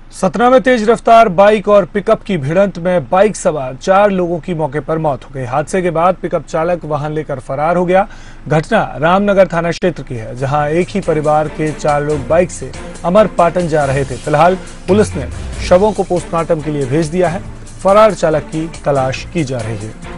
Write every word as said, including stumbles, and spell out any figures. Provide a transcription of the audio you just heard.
सतना में तेज रफ्तार बाइक और पिकअप की भिड़ंत में बाइक सवार चार लोगों की मौके पर मौत हो गई। हादसे के बाद पिकअप चालक वाहन लेकर फरार हो गया। घटना रामनगर थाना क्षेत्र की है, जहां एक ही परिवार के चार लोग बाइक से अमरपाटन जा रहे थे। फिलहाल पुलिस ने शवों को पोस्टमार्टम के लिए भेज दिया है। फरार चालक की तलाश की जा रही है।